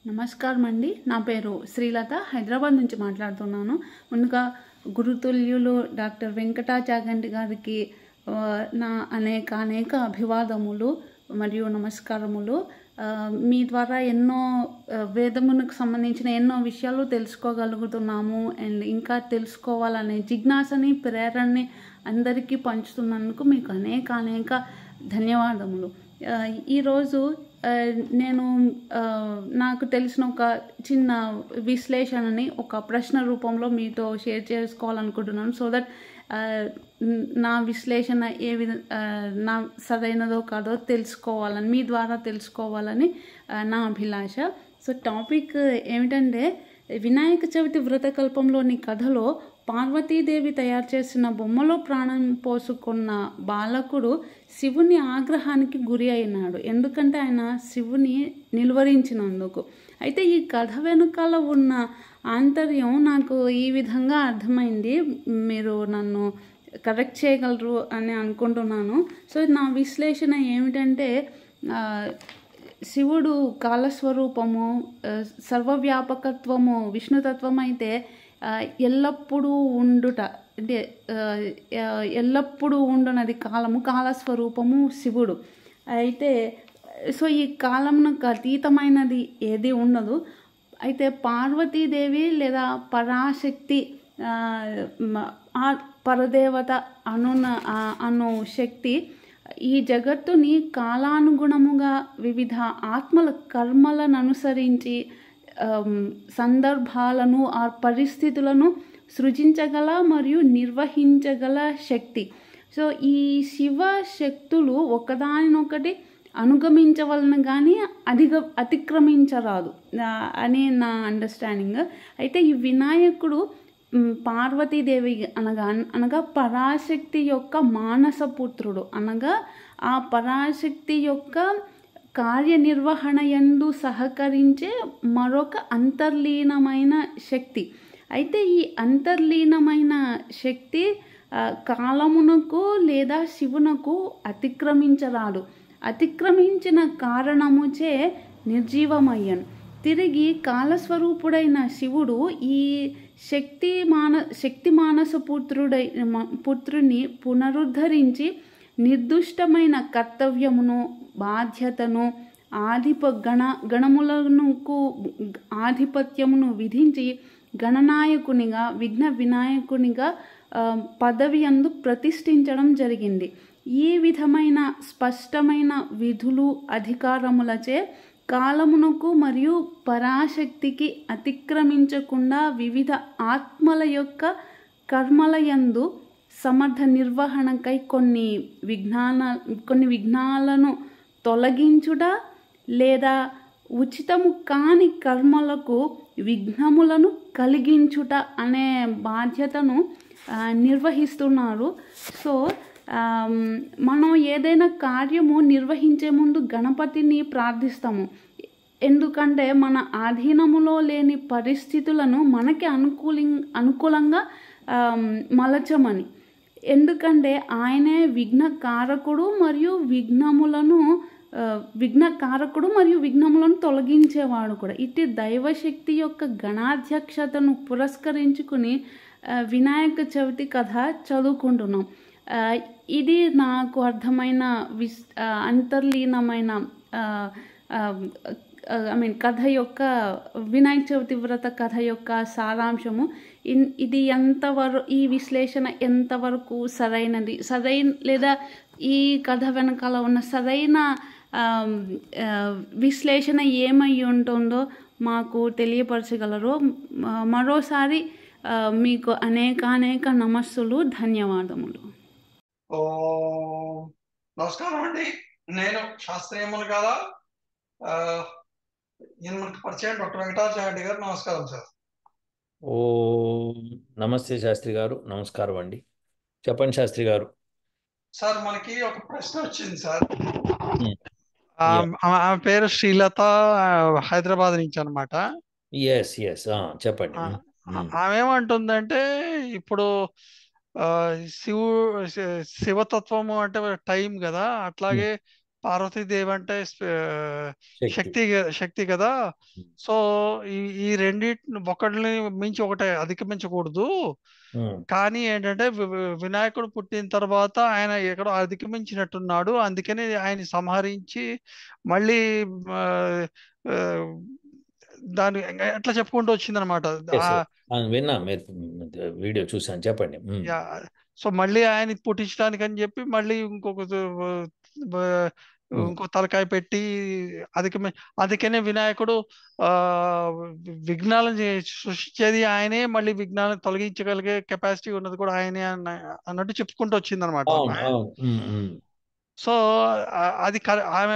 నమస్కారం అండి. నా పేరు శ్రీలత. హైదరాబాద్ నుంచి మాట్లాడుతున్నాను. ముందుగా గురుతుల్యులు డాక్టర్ వెంకటాచాగంటి గారికి నా అనేక అభివాదములు మరియు నమస్కారములు. మీ ద్వారా ఎన్నో వేదమునకు సంబంధించిన ఎన్నో విషయాలు తెలుసుకోగలుగుతున్నాము. అండ్ ఇంకా తెలుసుకోవాలనే జిజ్ఞాసని, ప్రేరణని అందరికీ పంచుతున్నందుకు మీకు అనేక ధన్యవాదములు. ఈరోజు నేను నాకు తెలిసిన ఒక చిన్న విశ్లేషణని ఒక ప్రశ్న రూపంలో మీతో షేర్ చేసుకోవాలనుకుంటున్నాను. సో దట్ నా విశ్లేషణ నా సరైనదో కాదో తెలుసుకోవాలని, మీ ద్వారా తెలుసుకోవాలని నా అభిలాష. సో టాపిక్ ఏమిటంటే, వినాయక చవితి వ్రతకల్పంలోని కథలో పార్వతీదేవి తయారు చేసిన బొమ్మలో ప్రాణం పోసుకున్న బాలకుడు శివుని ఆగ్రహానికి గురి అయినాడు. ఎందుకంటే ఆయన శివుని నిలువరించినందుకు. అయితే ఈ కథ వెనుకాల ఉన్న ఆంతర్యం నాకు ఈ విధంగా అర్థమైంది. మీరు నన్ను కరెక్ట్ చేయగలరు అని అనుకుంటున్నాను. సో నా విశ్లేషణ ఏమిటంటే, శివుడు కాలస్వరూపము, సర్వవ్యాపకత్వము విష్ణుతత్వం అయితే ఎల్లప్పుడూ ఉండుట, అంటే ఎల్లప్పుడూ ఉండునది కాలము, కాలస్వరూపము శివుడు. అయితే సో ఈ కాలమునకు అతీతమైనది ఏది ఉండదు. అయితే పార్వతీదేవి లేదా పరాశక్తి, పరదేవత అను శక్తి ఈ జగత్తుని కాలానుగుణముగా వివిధ ఆత్మల కర్మలను అనుసరించి సందర్భాలను, ఆ పరిస్థితులను సృజించగల మరియు నిర్వహించగల శక్తి. సో ఈ శివ శక్తులు ఒకదానినొకటి అనుగమించవలన కానీ అతిక్రమించరాదు అని నా అండర్స్టాండింగ్. అయితే ఈ వినాయకుడు పార్వతీదేవి అనగా పరాశక్తి యొక్క మానసపుత్రుడు, అనగా ఆ పరాశక్తి యొక్క కార్యనిర్వహణ యందు సహకరించే మరొక అంతర్లీనమైన శక్తి. అయితే ఈ అంతర్లీనమైన శక్తి కాలమునకు లేదా శివునకు అతిక్రమించరాదు. అతిక్రమించిన కారణముచే నిర్జీవమయ్యను. తిరిగి కాలస్వరూపుడైన శివుడు ఈ శక్తి మానస పుత్రుని పునరుద్ధరించి నిర్దుష్టమైన కర్తవ్యమును, బాధ్యతను, గణములకు ఆధిపత్యమును విధించి గణనాయకునిగా, విఘ్న వినాయకునిగా పదవి యందు ప్రతిష్ఠించడం జరిగింది. ఈ విధమైన స్పష్టమైన విధులు, అధికారములచే కాలమునకు మరియు పరాశక్తికి అతిక్రమించకుండా వివిధ ఆత్మల యొక్క కర్మల యందు సమర్థ నిర్వహణకై కొన్ని విఘ్నాలను తొలగించుట లేదా ఉచితము కాని కర్మలకు విఘ్నములను కలిగించుట అనే బాధ్యతను నిర్వహిస్తున్నారు. సో మనం ఏదైనా కార్యము నిర్వహించే ముందు గణపతిని ప్రార్థిస్తాము. ఎందుకంటే మన ఆధీనములో లేని పరిస్థితులను మనకి అనుకూలంగా మలచమని. ఎందుకంటే ఆయనే విఘ్నకారకుడు మరియు విఘ్నములను తొలగించేవాడు కూడా. ఇటు దైవశక్తి యొక్క గణాధ్యక్షతను పురస్కరించుకుని వినాయక చవితి కథ చదువుకుంటున్నాం. ఇది నాకు అర్థమైన అంతర్లీనమైన కథ యొక్క, వినాయక చవితి వ్రత కథ యొక్క సారాంశము. ఇది ఈ విశ్లేషణ ఎంతవరకు సరైనది, లేదా ఈ కథ వెనకాల ఉన్న సరైన విశ్లేషణ ఏమై ఉంటుందో మాకు తెలియపరచగలరు. మరోసారి మీకు అనేక నమస్సులు, ధన్యవాదములు. నమస్కారం అండి. నేను శాస్త్రీయములు కదా మనకు పరిచయం డాక్టర్ వెంకటాచాగంటి గారు. నమస్కారం సార్. నమస్తే శాస్త్రి గారు. నమస్కారం అండి. చెప్పండి శాస్త్రి గారు. సార్ మనకి ఒక ప్రశ్న వచ్చింది సార్. ఆమె పేరు శ్రీలత, హైదరాబాద్ నుంచి అనమాట. చెప్పండి. ఆమె ఏమంటుందంటే, ఇప్పుడు శివతత్వము అంటే టైం కదా, అట్లాగే పార్వతీదేవి అంటే శక్తి. శక్తి కదా. ఉమ్, సో ఈ ఈ రెండింటిని ఒకటిని మించి ఒకటి అధిగమించకూడదు. ఉమ్, కానీ ఏంటంటే వినాయకుడు పుట్టిన తర్వాత ఆయన ఎక్కడో అధిగమించినట్టున్నాడు. అందుకని ఆయన సంహరించి మళ్ళీ ఆ, ఆ, దాన్ని ఎట్లా చెప్పుకుంటూ వచ్చిందనమాట. yes, yes. విన్నా, మీరు వీడియో చూసాను, చెప్పండి. యా సో మళ్ళీ ఆయన పుట్టించడానికి అని చెప్పి మళ్ళీ బ- ఉమ్. ఇంకో తలకాయ పెట్టి అందుకనే వినాయకుడు ఆ విఘ్నాలను సృష్టించేది ఆయనే, మళ్ళీ విఘ్నాలను తొలగించగలిగే కెపాసిటీ ఉన్నది కూడా ఆయనే అన్నట్టు చెప్పుకుంటూ వచ్చింది అనమాట అవును, ఆమె. అవును. సో అది ఆమె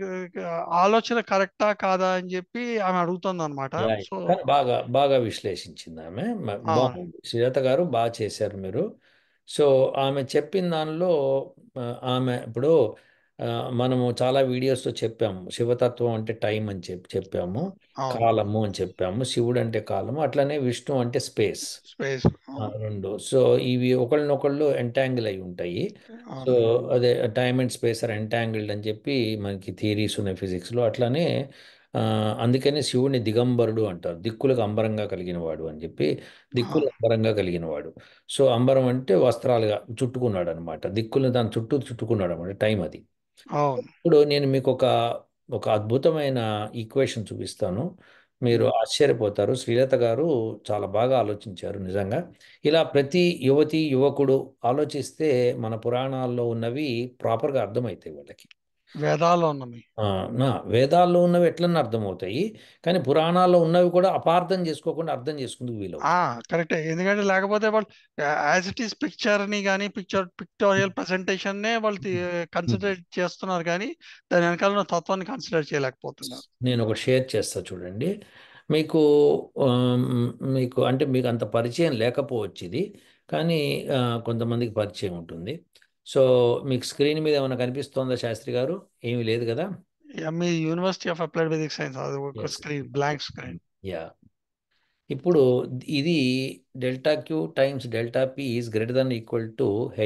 ఆలోచన కరెక్టా కాదా అని చెప్పి ఆమె అడుగుతుంది అనమాట. యా, సో కానీ బాగా బాగా విశ్లేషించింది ఆమె. అవును బాగుంది శ్రీలత గారు, బాగా చేశారు మీరు. సో ఆమె చెప్పిన దానిలో ఆ, ఆమె ఇప్పుడు ఆ, మనము చాలా వీడియోస్లో చెప్పాము, శివతత్వం అంటే టైం అని చెప్పాము, అవును కాలము అని చెప్పాము, శివుడు అంటే కాలము, అట్లనే విష్ణు అంటే స్పేస్. స్పేస్ అవును రెండు. సో ఇవి ఒకళ్ళనొకళ్ళు ఎంటాంగిల్ అయి ఉంటాయి. సో అవును అదే time and space are entangled అని చెప్పి మనకి థియరీస్ ఉన్నాయి ఫిజిక్స్లో. అట్లానే ఆ, అందుకనే శివుని దిగంబరుడు అంటారు, దిక్కులకు అంబరంగా కలిగిన వాడు అని చెప్పి. దిక్కులు అవును అంబరంగా కలిగిన వాడు. సో అంబరం అంటే వస్త్రాలుగా చుట్టుకున్నాడు అనమాట, దిక్కులు దాని చుట్టూ చుట్టుకున్నాడు అనమాట, టైం అది. అవును ఇప్పుడు నేను మీకు ఒక అద్భుతమైన ఈక్వేషన్ చూపిస్తాను, మీరు ఉమ్. ఆశ్చర్యపోతారు. శ్రీలత గారు చాలా బాగా ఆలోచించారు నిజంగా. ఇలా ప్రతి యువతి యువకుడు ఆలోచిస్తే మన పురాణాల్లో ఉన్నవి ప్రాపర్గా అర్థమవుతాయి వాళ్ళకి. వేదాల్లో ఉన్నవి. ఆ, వేదాల్లో ఉన్నవి ఎట్లన్నా అర్థమవుతాయి, కానీ పురాణాల్లో ఉన్నవి కూడా అపార్థం చేసుకోకుండా అర్థం చేసుకుందుకు ఆ వీలవుతుంది. కరెక్టే, ఎందుకంటే లేకపోతే వాళ్ళు యాజ్ ఇట్ ఈస్ పిక్చర్ ని కానీ పిక్టోరియల్ ప్రెసెంటేషన్ నే వాళ్ళు కన్సిడర్ చేస్తున్నారు, కానీ దాని వెనకాల ఉన్న తత్వాన్ని కన్సిడర్ చేయలేకపోతున్నారు. నేను ఒకటి షేర్ చేస్తా చూడండి. మీకు ఆమ్, మీకు అంటే మీకు అంత పరిచయం లేకపోవచ్చు ఇది, కానీ ఆ, కొంతమందికి పరిచయం ఉంటుంది. సో మీకు స్క్రీన్ మీద ఏమైనా కనిపిస్తోందా శాస్త్రి గారు? ఏమీ లేదు కదా? మీ university of applied physics science అది ఒక yes. Screen, blank screen. Yeah. ఇప్పుడు ఇది delta q times delta p is greater than equal to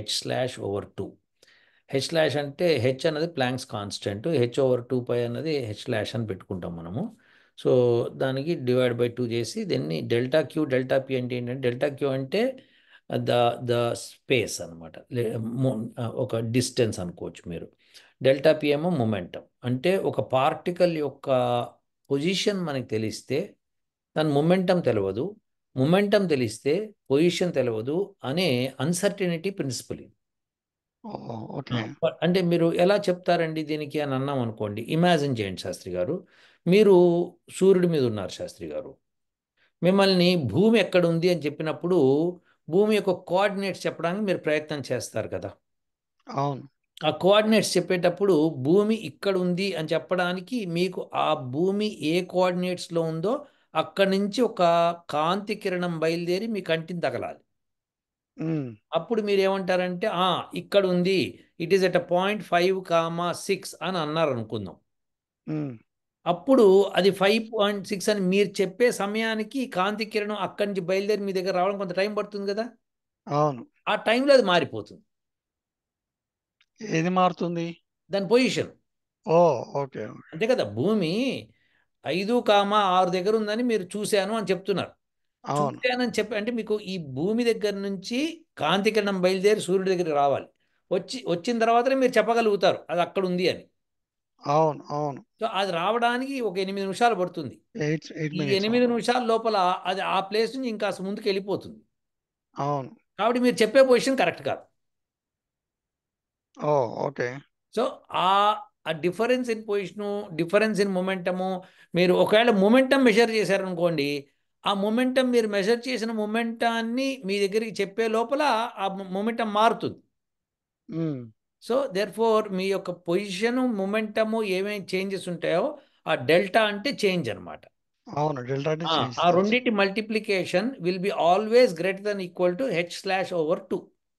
h//2. h/ అంటే హెచ్ అన్నది ప్లాంక్స్ కాన్స్టెంట్, h/2π అన్నది h/ అని పెట్టుకుంటాం మనము. సో దానికి డివైడ్/2 చేసి దీన్ని డెల్టా క్యూ డెల్టా పి అంటే ఏంటంటే, డెల్టా క్యూ అంటే ద ద స్పేస్ అనమాట, ఒక డిస్టెన్స్ అనుకోవచ్చు మీరు. డెల్టా పి ఏమో మొమెంటం. అంటే ఒక పార్టికల్ యొక్క పొజిషన్ మనకి తెలిస్తే దాని మొమెంటం తెలియదు, మొమెంటం తెలిస్తే పొజిషన్ తెలియదు అనే అన్సర్టినిటీ ప్రిన్సిపల్. ఓకే. అంటే మీరు ఎలా చెప్తారండి దీనికి అని అన్నాం అనుకోండి. ఇమాజిన్ చేయండి శాస్త్రి గారు, మీరు సూర్యుడి మీద ఉన్నారు శాస్త్రి గారు. మిమ్మల్ని భూమి ఎక్కడ ఉంది అని చెప్పినప్పుడు భూమి యొక్క కోఆర్డినేట్స్ చెప్పడానికి మీరు ప్రయత్నం చేస్తారు కదా. అవును. ఆ కోఆర్డినేట్స్ చెప్పేటప్పుడు భూమి ఇక్కడ ఉంది అని చెప్పడానికి మీకు ఆ భూమి ఏ కోఆర్డినేట్స్లో ఉందో అక్కడి నుంచి ఒక కాంతి కిరణం బయలుదేరి మీ కంటిని తగలాలి. ఉమ్, అప్పుడు మీరు ఏమంటారంటే ఇక్కడ ఉంది, ఇట్ ఈస్ ఎట్ 0.5, 6 అని అన్నారు అనుకుందాం. ఉమ్, అప్పుడు అది 5.6 అని మీరు చెప్పే సమయానికి కాంతి కిరణం అక్కడి నుంచి బయలుదేరి మీ దగ్గర రావడం కొంత టైం పడుతుంది కదా. అవును. ఆ టైంలో అది మారిపోతుంది, ఏది మారుతుంది? దాని పొజిషన్. ఓ ఓకే. అంతే కదా, భూమి 5, 6 దగ్గర ఉందని మీరు చూశాను అని చెప్తున్నారు. అవును. చూశానని చెప్పి అంటే మీకు ఈ భూమి దగ్గర నుంచి కాంతి కిరణం బయలుదేరి సూర్యుడి దగ్గరికి రావాలి. వచ్చిన తర్వాతనే మీరు చెప్పగలుగుతారు అది అక్కడ ఉంది అని. అవును. అవును. సో అది రావడానికి ఒక 8 నిమిషాలు పడుతుంది. 8 ఈ మినిట్స్ 8 నిమిషాల లోపల అది ఆ ప్లేస్ నుంచి ఇంకా ముందుకు వెళ్ళిపోతుంది. అవును. కాబట్టి మీరు చెప్పే పొజిషన్ కరెక్ట్ కాదు. ఓ ఓకే. సో ఆ ఆ difference in position, difference in momentum, మీరు ఒకవేళ మొమెంటం మెజర్ చేశారనుకోండి, ఆ మొమెంటం మీరు మెజర్ చేసిన మొమెంటాన్ని మీ దగ్గరికి చెప్పే లోపల ఆ మొమెంటం మారుతుంది. ఉమ్, సో దేర్ ఫోర్ మీ యొక్క పొజిషను మొమెంటము ఏమేమి చేంజెస్ ఉంటాయో ఆ డెల్టా అంటే చేంజ్ అనమాట. అవును. డెల్టా చేంజ్ ఆ తెలుసు. రెండింటి multiplication will be always greater than equal to h//2.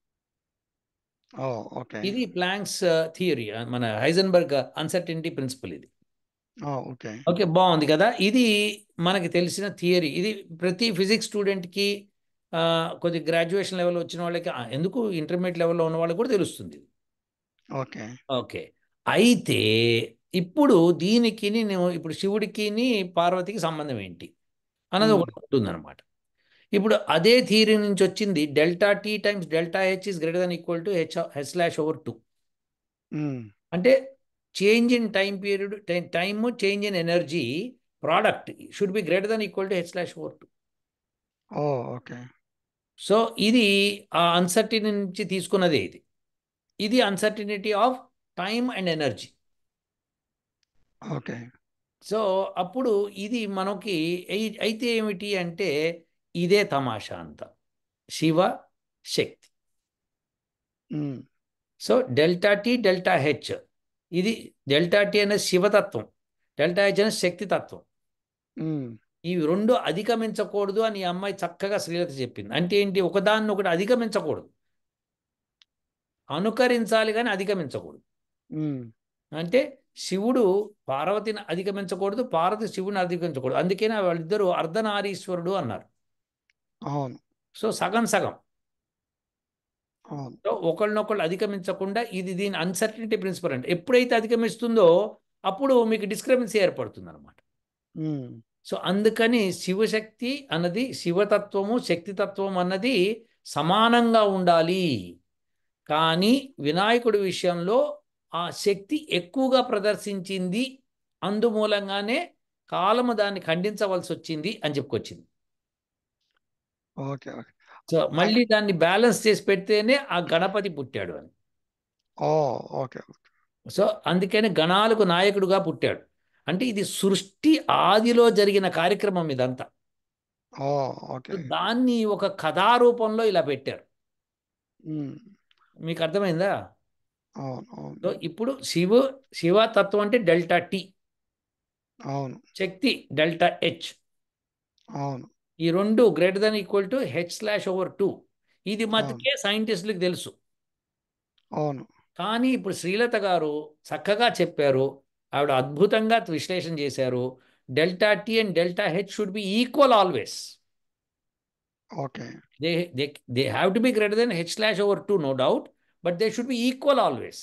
Oh okay. ఇది ప్లాంక్స్ థియరీ, మన హైజెన్బర్గ్ అన్సర్టెనిటీ ప్రిన్సిపల్ ఇది. ఓకే. ఓకే, బాగుంది కదా. ఇది మనకి తెలిసిన థియరీ. ఇది ప్రతి ఫిజిక్స్ స్టూడెంట్కి, కొద్ది గ్రాడ్యుయేషన్ లెవెల్ వచ్చిన వాళ్ళకి, ఎందుకు ఇంటర్మీడియట్ లెవెల్లో ఉన్న వాళ్ళకి కూడా తెలుస్తుంది. ఓకే. ఓకే. అయితే ఇప్పుడు దీనికి నేను ఇప్పుడు శివుడికి పార్వతికి సంబంధం ఏంటి అన్నది ఉమ్, ఒకటి ఉంటుందన్నమాట. ఇప్పుడు అదే థియరీ నుంచి వచ్చింది delta t times delta h is greater than equal to H//2. Um. అంటే change in time period, time change in energy product should be greater than equal to H//2. Oh, okay. So ఇది ఆ uncertainty నుంచి తీసుకున్నదే ఇది. ఇది uncertainty of time and energy. Okay. So అప్పుడు ఇది మనకి అయితే ఏమిటి అంటే ఇదే తమాషా అంతా, Shiva Shakti. Um, so delta t delta h, ఇది డెల్టా టీ అనేది శివతత్వం, డెల్టా హెచ్ అనేది శక్తితత్వం. ఉమ్. ఇవి రెండు అధిగమించకూడదు అని ఈ అమ్మాయి చక్కగా శ్రీలత చెప్పింది. అంటే ఏంటి, ఒకదాన్ని ఒకటి అధిగమించకూడదు, అనుకరించాలి కానీ అధిగమించకూడదు. ఉమ్. అంటే శివుడు పార్వతిని అధిగమించకూడదు, పార్వతి శివుని అధిగమించకూడదు. అందుకనే వాళ్ళిద్దరూ అర్ధనారీశ్వరుడు అన్నారు. అవును, సో సగం సగం. అవును. సో ఒకళ్ళనొకళ్ళు అధిగమించకుండా, ఇది దీని అన్సర్టనిటీ ప్రిన్సిపల్. అంటే ఎప్పుడైతే అధిగమిస్తుందో అప్పుడు మీకు డిస్క్రిపెన్సీ ఏర్పడుతుంది అనమాట. ఉమ్. సో అందుకని శివశక్తి అన్నది, శివతత్వము శక్తితత్వం అన్నది సమానంగా ఉండాలి. కానీ వినాయకుడి విషయంలో ఆ శక్తి ఎక్కువగా ప్రదర్శించింది, అందుమూలంగానే కాలము దాన్ని ఖండించవలసి వచ్చింది అని చెప్పుకొచ్చింది. Okay, okay. సో మళ్ళీ దాన్ని బ్యాలెన్స్ చేసి పెడితేనే ఆ గణపతి పుట్టాడు అని. ఓ, ఓకే. సో అందుకని గణాలకు నాయకుడుగా పుట్టాడు. అంటే ఇది సృష్టి ఆదిలో జరిగిన కార్యక్రమం ఇదంతా. Oh, okay. దాన్ని ఒక కథారూపంలో ఇలా పెట్టారు. ఉమ్. మీకు అర్థమైందా? అవును, సో అవును, ఇప్పుడు శివతత్వం అంటే డెల్టా టీ, అవును, శక్తి డెల్టా హెచ్. అవును, ఈ రెండు greater than equal to H//2. ఇది అవును, మటుకే సైంటిస్టులకు తెలుసు. అవును. కానీ ఇప్పుడు శ్రీలత గారు చక్కగా చెప్పారు, ఆవిడ అద్భుతంగా విశ్లేషణ చేశారు. Delta t and delta h should be equal always. Okay. They have to be greater than H//2, no doubt, but they should be equal always.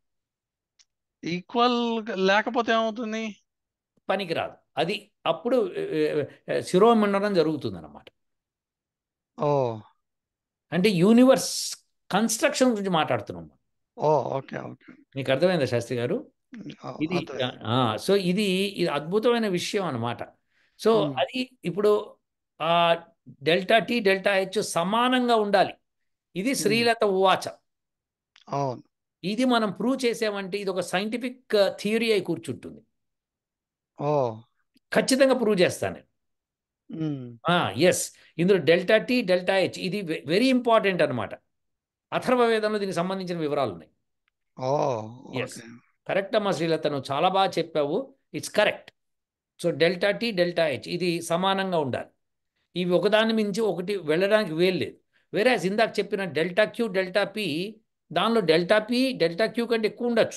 Equal లేకపోతే ఏమవుతుంది? పనికిరాదు అది. అప్పుడు శిరోమండనం జరుగుతుంది అన్నమాట. ఓ, అంటే యూనివర్స్ కన్స్ట్రక్షన్ గురించి మాట్లాడుతున్నాం. Oh, okay, okay. మీకు అర్థమైందా శాస్త్రి గారు? ఇది అర్థమైంది. సో ఇది అద్భుతమైన విషయం అన్నమాట. సో ఉమ్, అది ఇప్పుడు ఆ డెల్టా టీ డెల్టా హెచ్ సమానంగా ఉండాలి. ఇది ఉమ్. శ్రీలత ఉవాచ. అవును. ఇది మనం ప్రూవ్ చేసామంటే ఇది ఒక సైంటిఫిక్ థియరీ అయి కూర్చుంటుంది. ఓ. ఖచ్చితంగా ప్రూవ్ చేస్తాను. ఉమ్. ఎస్, ఇందులో డెల్టా టీ డెల్టా హెచ్ ఇది వెరీ ఇంపార్టెంట్ అనమాట. అథర్వవేదంలో దీనికి సంబంధించిన వివరాలు ఉన్నాయి. ఓ, ఎస్, ఓకే. కరెక్ట్ అమ్మా శ్రీలత, నువ్వు చాలా బాగా చెప్పావు. It's correct. So delta t delta h ఇది సమానంగా ఉండాలి. ఇవి ఒకదాని మించి ఒకటి వెళ్ళడానికి వేయలేదు. వేరే ఇందాక చెప్పిన డెల్టా క్యూ డెల్టా పి, దానిలో డెల్టా పి డెల్టా క్యూ కంటే ఎక్కువ ఉండొచ్చు,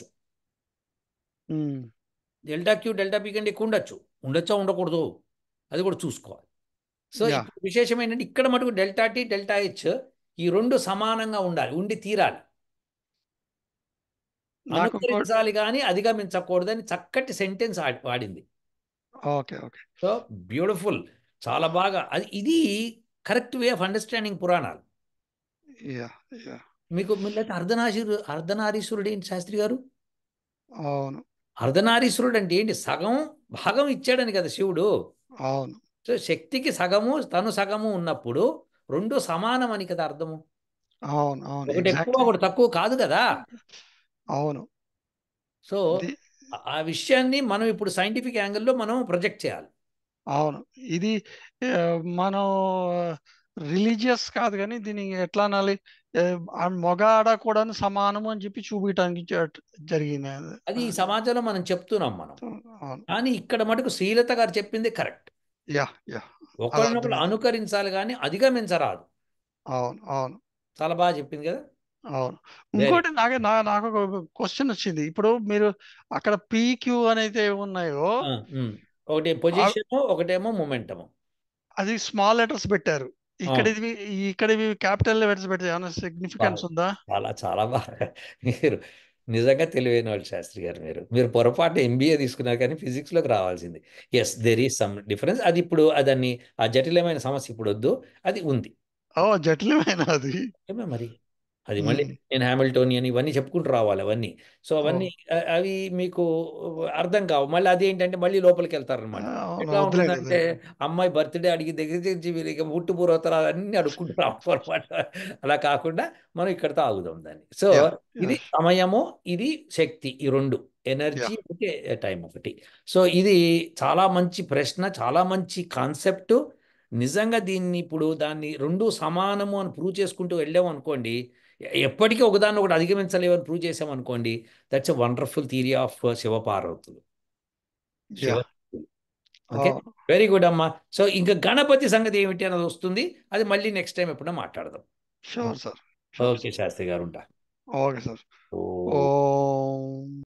um. Delta q delta p కంటే ఎక్కువ ఉండొచ్చా ఉండకూడదు, అది కూడా చూసుకోవాలి. So yeah. ఇప్పుడు విశేషం ఏంటంటే ఇక్కడ మటుకు డెల్టా టీ డెల్టా హెచ్ ఈ రెండు సమానంగా ఉండాలి, ఉండి తీరాలి. నాకు అనుకరించాలి కానీ అధిగమించకూడదని చక్కటి సెంటెన్స్ వాడింది. Okay, okay. సో బ్యూటిఫుల్, చాలా బాగా. ఇది కరెక్ట్ వే ఆఫ్ అండర్స్టాండింగ్ పురాణాలు. Yeah, yeah. మీకు లేకపోతే అర్ధనారీశ్వరుడు ఏంటి శాస్త్రి గారు? అవును, అర్ధనారీశ్వరుడు అంటే ఏంటి? సగం భాగం ఇచ్చాడని కదా శివుడు. అవును, సో శక్తికి సగము తను సగము ఉన్నప్పుడు రెండు సమానం అని కదా అర్థము. అవును, అవును. ఒకటి ఎక్కువ ఎగ్జాక్ట్లీ. ఒకటి తక్కువ కాదు కదా. అవును. సో ఇది ఆ విషయాన్ని మనం ఇప్పుడు సైంటిఫిక్ యాంగిల్లో మనం ప్రొజెక్ట్ చేయాలి. అవును. ఇది మనం రిలీజియస్ కాదు కానీ దీన్ని ఎట్లా అనాలి, మగ ఆడ కూడా సమానము అని చెప్పి చూపించడానికి జరిగింది అది. అది ఈ సమాజంలో మనం చెప్తున్నాం మనం. అవును. కానీ ఇక్కడ మటుకు శ్రీలత గారు చెప్పింది కరెక్ట్. Yeah, yeah. అది ఒకరినొకరు అర్థమైంది. అనుకరించాలి కానీ అధిగమించరాదు. అవును, అవును, చాలా బాగా చెప్పింది కదా. అవును. వెరీ ఇంకోటి నాకు ఒక క్వశ్చన్ వచ్చింది. ఇప్పుడు మీరు అక్కడ పీక్యూ అనేది ఉన్నాయో ఒకటి పొజిషన్, ఒకటేమో మొమెంటము. అది స్మాల్ లెటర్స్ పెట్టారు. ఇక్కడ ఇవి క్యాపిటల్ లెటర్స్ పెట్టారు. ఏమైనా సిగ్నిఫికెన్స్ ఉందా? చాలా చాలా బాగా మీరు నిజంగా తెలివైన వాళ్ళు శాస్త్రి గారు. మీరు పొరపాటు ఎంబీఏ తీసుకున్నారు కానీ ఫిజిక్స్లోకి రావాల్సింది. Yes, there is some difference. అది ఇప్పుడు అదని ఆ జటిలమైన సమస్య ఇప్పుడు వద్దు. అది ఉంది. జటిలమైన అది. ఏమే మరి అది మళ్ళీ ఉమ్. నేను హ్యామిల్టోనియన్ ఇవన్నీ చెప్పుకుంటూ రావాలి అవన్నీ. సో ఓ, అవన్నీ అవి మీకు అర్థం కావు. మళ్ళీ అదేంటంటే మళ్ళీ లోపలికి వెళ్తారనమాట. అవును, ఎట్లా వద్దులేండి ఉంటుందంటే వద్దులేండి. అమ్మాయి బర్త్డే అడిగి దగ్గర నుంచి వీళ్ళకి పుట్టు పూర్వోత్తరాలు అన్నీ అడుక్కుంటూ రావు అనమాట. అలా కాకుండా మనం ఇక్కడితో ఆగుదాం దాన్ని. సో యా, ఇది సమయము, ఇది శక్తి, ఈ రెండు. యా, ఎనర్జీ ఒకటి, టైం ఒకటి. సో ఇది చాలా మంచి ప్రశ్న, చాలా మంచి కాన్సెప్ట్. నిజంగా దీన్ని ఇప్పుడు దాన్ని రెండు సమానము అని ప్రూవ్ చేసుకుంటూ వెళ్ళాము అనుకోండి, ఎప్పటికీ ఒకదాన్ని ఒకటి అధిగమించలేవని ప్రూవ్ చేసామనుకోండి, that's a wonderful theory of శివపార్వతులు. Yeah. Shiva okay, very good అమ్మా. సో ఇంకా గణపతి సంగతి ఏమిటి అన్నది వస్తుంది. అది మళ్ళీ నెక్స్ట్ టైం ఎప్పుడైనా మాట్లాడదాం. Sure sir, sure okay sir. Shastri గారు, ఉంటా. Okay sir. ఓ ఓ